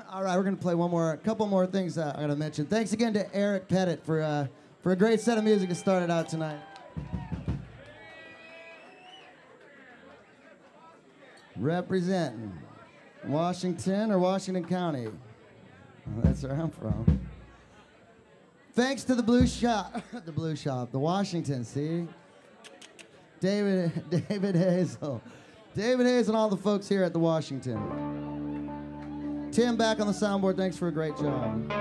All right, we're going to play a couple more things I'm going to mention. Thanks again to Eric Pettit for a great set of music to start it out tonight. Representing Washington or Washington County. Well, that's where I'm from. Thanks to the Blues Shop, the Washington, see? David Hazel. David Hayes and all the folks here at the Washington. Tim back on the soundboard, thanks for a great job.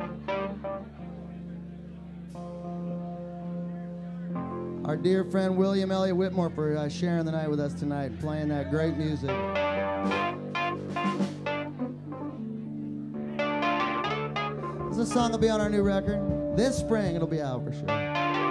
Our dear friend William Elliot Whitmore for sharing the night with us tonight, playing that great music. This song will be on our new record. This spring it'll be out for sure.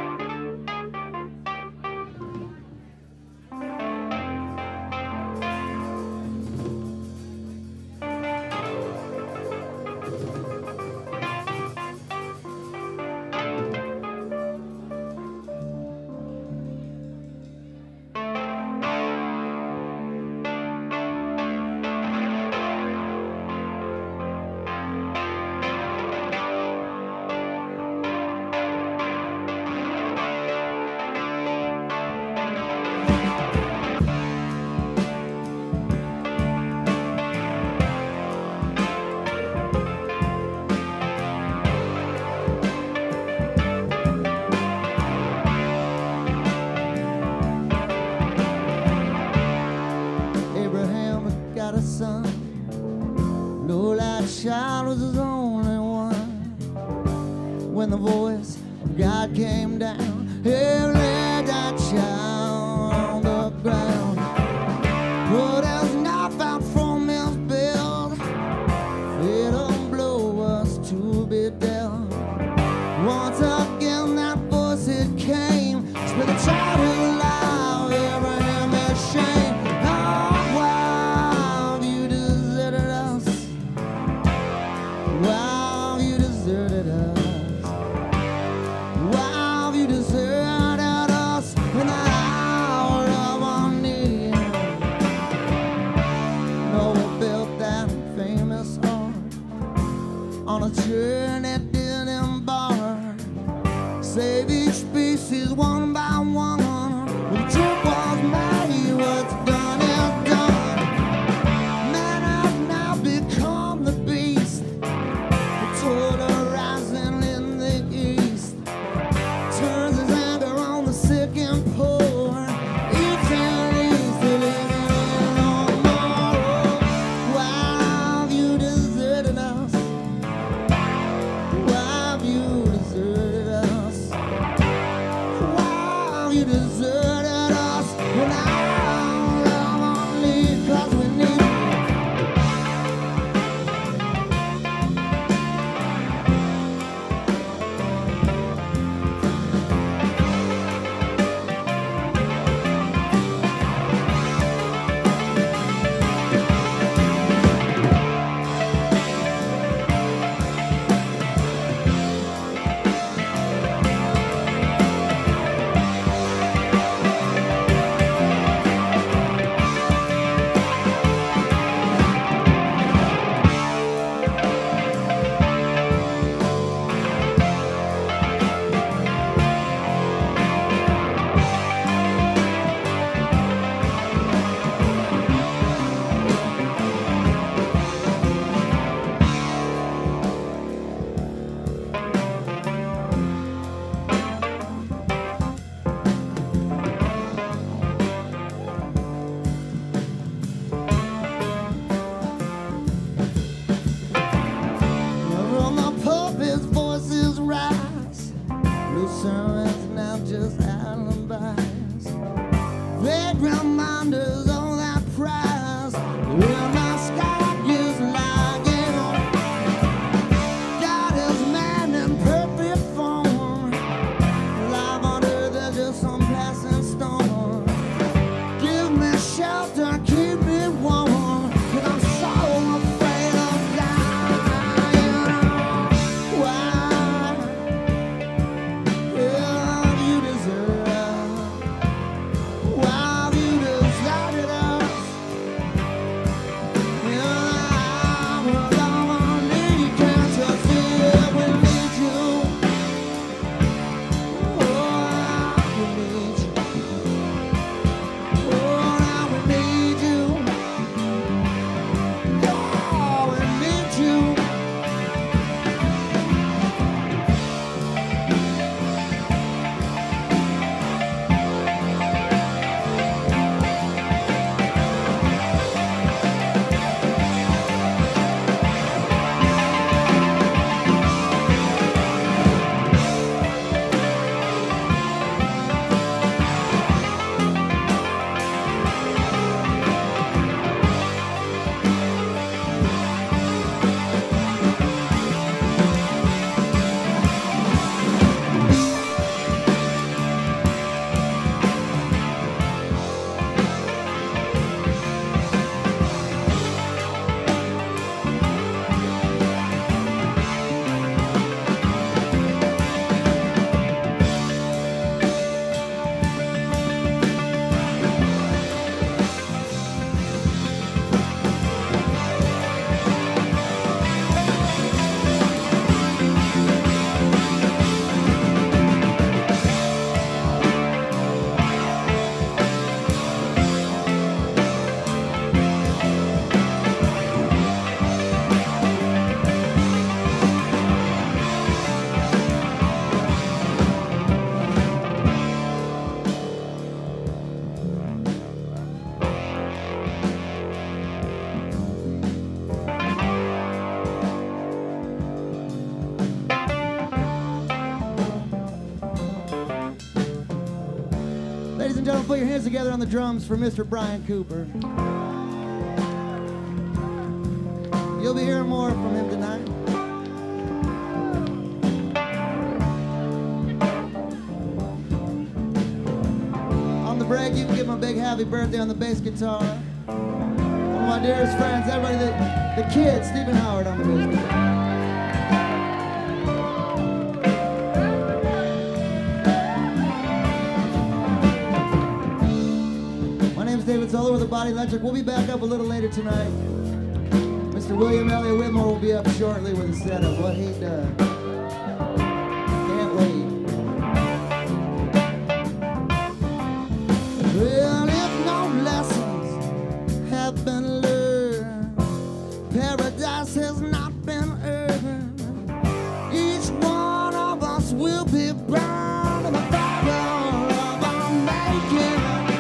Child was his only one. When the voice of God came down, he laid that child on the ground. Put his knife out from his belt, feared him blow us to be dealt. Once again that voice it came, split the child alive, Abraham is shame. Wow, you deserted us. Wow, you deserted us in the hour of our need. Noah built that famous ark on a journey did embark. Save each species one by one. When the trip was made, what's done is done. Man has now become the beast. Rising in the east, turns his anger on the sick and poor. Each and easy living in tomorrow. Why have you deserted us? Why have you deserted us? Why have you deserted us? When I love only 'cause we need you. Sermons now just alibis, vague reminders of that prize. When my sky is lagging, God is man in perfect form. Life on earth is just some passing storm. Give me shelter, keep me warm, 'cause I'm so afraid of dying. Why? You deserve and gentlemen, put your hands together on the drums for Mr. Brian Cooper. You'll be hearing more from him tonight. On the break, you can give him a big happy birthday on the bass guitar. One of my dearest friends, everybody, the kid, Stephen Howard on the bass guitar. David's all over the Body Electric. We'll be back up a little later tonight. Mr. William Elliot Whitmore will be up shortly with a set of what he does. Can't wait. Well, if no lessons have been learned, paradise has not been earned, each one of us will be bound in the fire of our making.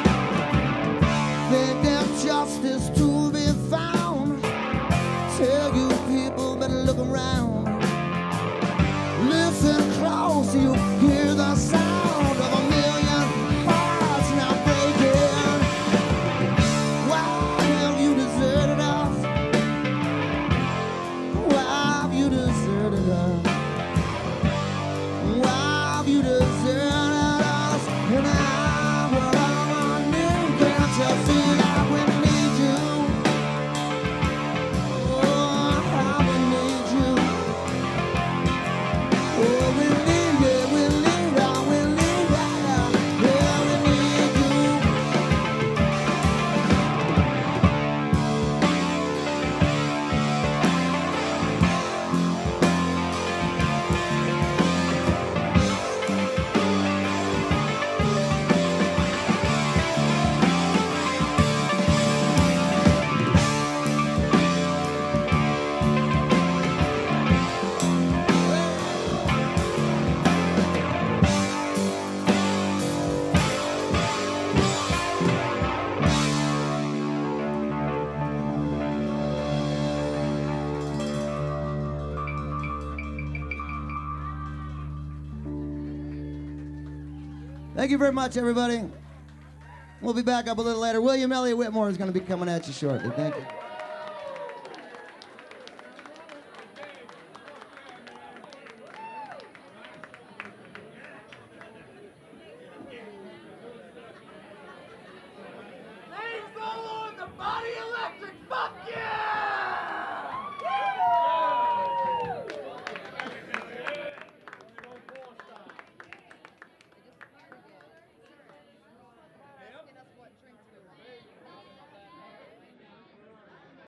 Justice to be found. Tell you people better look around. Listen close, you hear the sound of a million hearts now breaking. Why have you deserted us? Why have you deserted us? Why have you deserted us? And we're on our knees. Can't you see that? Thank you very much, everybody. We'll be back up a little later. William Elliot Whitmore is going to be coming at you shortly. Thank you.